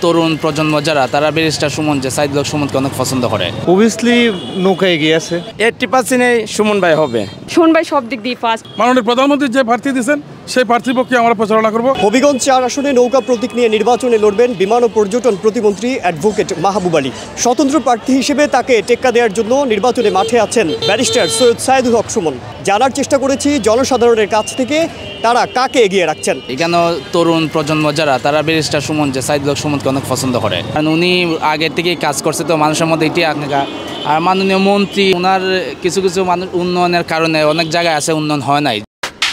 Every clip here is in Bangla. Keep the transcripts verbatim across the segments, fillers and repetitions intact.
তরুণ প্রজন্ম যারা তারা ব্যারিস্টার সুমন যে সাইদুল হক সুমনকে অনেক পছন্দ করে। অবভিয়াসলি নৌকা এগিয়ে আছে, এইট্টি পার্সেন্ট সুমন ভাই হবে। সুমন ভাই সব দিক দিয়ে ফার্স্ট। মাননীয় প্রধানমন্ত্রী যে প্রার্থী দিয়েছেন সেই প্রার্থীর পক্ষে আমরা প্রচারণা করব। হবিগঞ্জ চার আসনে নৌকা প্রতীক নিয়ে নির্বাচনে লড়বেন বিমান ও পর্যটন প্রতিমন্ত্রী অ্যাডভোকেট মাহবুব আলী। স্বতন্ত্র প্রার্থী হিসেবে তাকে টেক্কা দেওয়ার জন্য নির্বাচনে মাঠে আছেন ব্যারিস্টার সৈয়দ সাইদুল হক সুমন। জানার চেষ্টা করেছি জনসাধারণের কাছ থেকে তারা কাকে এগিয়ে রাখছেন। এখানে তরুণ প্রজন্ম যারা তারা ব্যারিস্টার সুমন যে সাইদুল হক সুমনকে অনেক পছন্দ করে, কারণ উনি আগের থেকেই কাজ করছে, তো মানুষের মধ্যে এটি আকাঙ্ক্ষা। আর মাননীয় মন্ত্রী ওনার কিছু কিছু মানুষ উন্নয়নের কারণে অনেক জায়গায় আছে উন্নয়ন হয় নাই।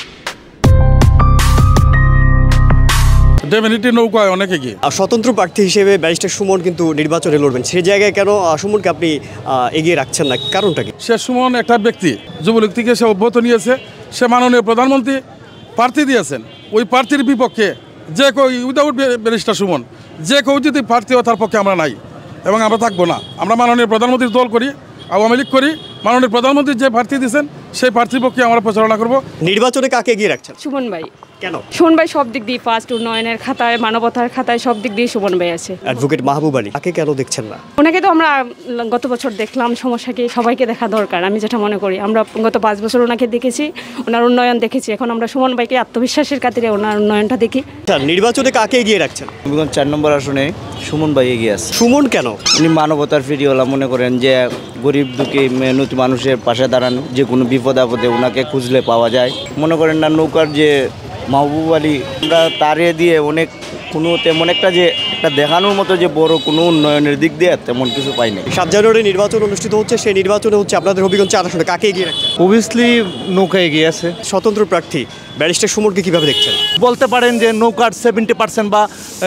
নৌকায় অনেক এগিয়ে। স্বতন্ত্র প্রার্থী হিসেবে ব্যারিস্টার সুমন কিন্তু নির্বাচনে লড়বেন, সেই জায়গায় কেন সুমনকে আপনি এগিয়ে রাখছেন না, কারণটা কি? সে সুমন একটা ব্যক্তি, যুবলীগ থেকে সে অব্যাহত নিয়েছে, সে মাননীয় প্রধানমন্ত্রী প্রার্থী দিয়েছেন। ওই প্রার্থীর বিপক্ষে যে কেউ উইদাউট ব্যারিস্টার সুমন যে কেউ যদি প্রার্থী হয় তার পক্ষে আমরা নাই এবং আমরা থাকবো না। আমরা মাননীয় প্রধানমন্ত্রীর দল করি, আওয়ামী লীগ করি। মাননীয় প্রধানমন্ত্রী যে প্রার্থী দিয়েছেন সেই প্রার্থীর পক্ষে আমরা প্রচারণা করব। নির্বাচনে কাকে এগিয়ে রাখছেন? সুমন ভাই। কেন? সুমন ভাই সব দিক দিয়ে ফার্স্ট, উন্নয়নের খাতায়, মানবতার খাতায় সব দিক দিয়ে সুমন ভাই আছে। অ্যাডভোকেট মাহবুব আলী, তাকে কেন দেখছেন না? ওনাকে তো আমরা গত বছর দেখলাম, সমস্যা কি সবাইকে দেখা দরকার, আমি যেটা মনে করি। আমরা গত পাঁচ বছর ওনাকে দেখেছি, ওনার উন্নয়ন দেখেছি। এখন আমরা সুমন ভাইকে আত্মবিশ্বাসের খাতিরে ওনার উন্নয়নটা দেখি। নির্বাচনে কাকে এগিয়ে রাখছেন? চার নম্বর আসনে সুমন ভাই এগিয়ে আছে। সুমন কেন? উনি মানবতার ফিরিওয়ালা, মনে করেন যে গরিব দুঃখী মেহনতি মানুষের পাশে দাঁড়ান, যে কোনো বিপদ আপদে ওনাকে খুঁজলে পাওয়া যায়। মনে করেন না নৌকার যে মাহবুব আলী, আমরা তারে দিয়ে অনেক কোনো তেমন একটা যে একটা দেখানোর মতো যে বড় কোনো উন্নয়নের দিক দিয়ে তেমন কিছু পাই না। সাত জানুয়ারি নির্বাচন অনুষ্ঠিত হচ্ছে, সেই নির্বাচনে হচ্ছে আপনাদের হবিগঞ্জ চার আসনে কাকে এগিয়ে রাখছেন? অবভিয়াসলি নৌকা এগিয়ে আছে। স্বতন্ত্র প্রার্থী ব্যারিস্টার সুমনকে কীভাবে দেখছেন? বলতে পারেন যে নৌকার সেভেন্টি পার্সেন্ট বা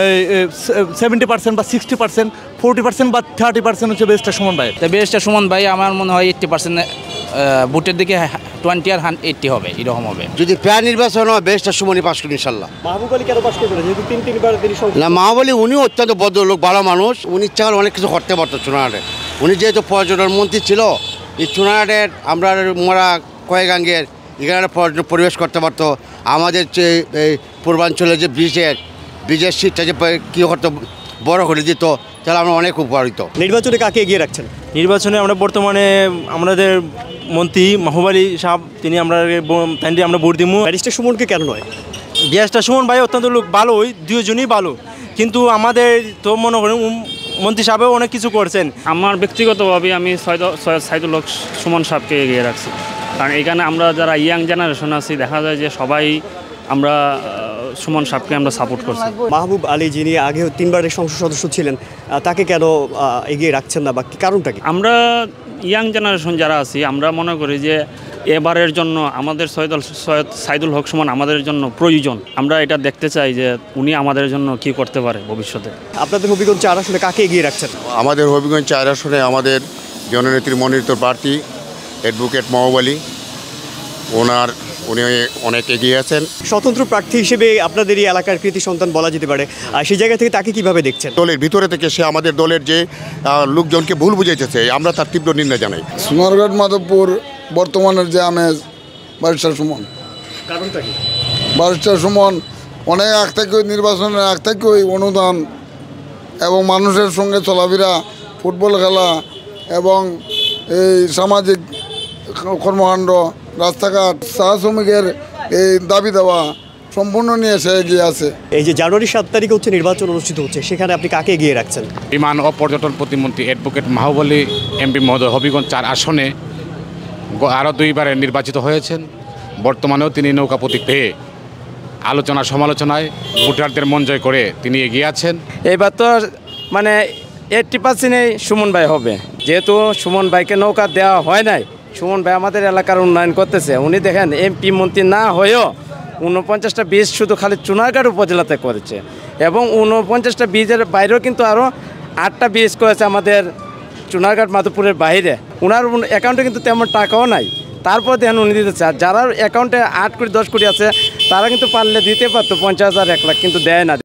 সেভেন্টি পার্সেন্ট বা সিক্সটি পার্সেন্ট ফোর্টি পার্সেন্ট বা থার্টি পার্সেন্ট হচ্ছে ব্যারিস্টার সুমন ভাই। ব্যারিস্টার সুমন ভাই আমার মনে হয় এইট্টি পার্সেন্ট ভোটের দিকে টোয়েন্টি আর এইট্টি হবে, এরকম হবে। যদি প্রায় নির্বাচন হয় ব্যারিস্টার সুমনই পাশ করবেন ইনশাল্লাহ। মাহবুব আলী কেন পাশ করবেন? যেহেতু তিন তিনবার তিনি না, মাহবুব আলী উনিও অত্যন্ত ভদ্রলোক, ভালো মানুষ। উনি ইচ্ছা অনেক কিছু করতে পারতো চুনাহাটে। উনি যেহেতু পর্যটন মন্ত্রী ছিল, এই চুনাহাটের আমরা মোরা কয়েগাঙ্গের এখানে পর্যটন পরিবেশ করতে পারতো। আমাদের যে এই পূর্বাঞ্চলের যে ব্রিজের ব্রিজের সিটটা যে কী করতো, বড় করে দিত, তাহলে আমরা অনেক উপকারিত। নির্বাচনে কাকে এগিয়ে রাখছেন? নির্বাচনে আমরা বর্তমানে আমাদের মন্ত্রী মাহবুব আলী সাহেব, তিনি আমরা আমরা ভোট দিব। ব্যারিস্টার সুমনকে কেন নয়? ব্যারিস্টার সুমন ভাই অত্যন্ত লোক ভালোই, দুজনই ভালো, কিন্তু আমাদের তো মনে করেন মন্ত্রী সাহেবও অনেক কিছু করছেন। আমার ব্যক্তিগতভাবে আমি সৈয়দ সাইদুল হক সুমন সাহেবকে এগিয়ে রাখছি, কারণ এখানে আমরা যারা ইয়াং জেনারেশন আছি দেখা যায় যে সবাই আমরা সুমন সাহেবকে আমরা সাপোর্ট করছি। মাহবুব আলী যিনি আগেও তিনবারের সংসদ সদস্য ছিলেন, তাকে কেন এগিয়ে রাখছেন না বা কারণটা কি? আমরা ইয়াং জেনারেশন যারা আছি আমরা মনে করি যে এবারের জন্য আমাদের সৈয়দ সৈয়দ সাইদুল হক সুমন আমাদের জন্য প্রয়োজন। আমরা এটা দেখতে চাই যে উনি আমাদের জন্য কি করতে পারে ভবিষ্যতে। আপনাদের হবিগঞ্জ চার আসনে কাকে এগিয়ে রাখছেন? আমাদের হবিগঞ্জ চার আসনে আমাদের জননেত্রী মনোনীত প্রার্থী অ্যাডভোকেট মাহবুব আলী, ওনার উনি অনেক এগিয়ে আছেন। স্বতন্ত্র প্রার্থী হিসেবে আপনাদের এই এলাকার কৃতি সন্তান বলা যেতে পারে, আর সেই জায়গা থেকে তাকে কিভাবে দেখছেন? দলের ভিতরে থেকে সে আমাদের দলের যে লোকজনকে ভুল বুঝাইতেছে, আমরা তার তীব্র নিন্দা জানাই। সোনারঘাট মাধবপুর বর্তমানের যে আমেজ ব্যারিস্টার সুমন। কারণটা কি? ব্যারিস্টার সুমন অনেক আগ থেকে নির্বাচনের আগ থেকে ওই অনুদান এবং মানুষের সঙ্গে চলাফেরা, ফুটবল খেলা এবং এই সামাজিক কর্মকাণ্ড, রাস্তাঘাট, চা শ্রমিকের এই দাবি দেওয়া সম্পূর্ণ নিয়ে সে এগিয়ে আছে। এই যে জানুয়ারি সাত তারিখে হচ্ছে নির্বাচন অনুষ্ঠিত হচ্ছে, সেখানে আপনি কাকে এগিয়ে রাখছেন? বিমান ও পর্যটন প্রতিমন্ত্রী অ্যাডভোকেট মাহবুব আলী এমপি মহোদয় হবিগঞ্জ চার আসনে আরও দুইবারে নির্বাচিত হয়েছেন। বর্তমানেও তিনি নৌকা প্রতীক পেয়ে আলোচনা সমালোচনায় ভোটারদের মন জয় করে তিনি এগিয়ে আছেন। এইবার তো মানে এইট্টি পার্সেন্টই সুমন ভাই হবে, যেহেতু সুমন ভাইকে নৌকা দেওয়া হয় নাই। সুমন ভাই আমাদের এলাকার উন্নয়ন করতেছে। উনি দেখেন এমপি মন্ত্রী না হয়েও ঊনপঞ্চাশটা বীজ শুধু খালি চুনারঘাট উপজেলাতে করেছে, এবং ঊনপঞ্চাশটা বীজের বাইরেও কিন্তু আরও আটটা বীজ করেছে আমাদের চুনারঘাট মাধবপুরের বাইরে। ওনার অ্যাকাউন্টে কিন্তু তেমন টাকাও নাই, তারপর দেখেন উনি দিতেছে। আর যারা অ্যাকাউন্টে আট কোটি দশ কোটি আছে তারা কিন্তু পারলে দিতে পারতো পঞ্চাশ হাজার এক লাখ, কিন্তু দেয় না।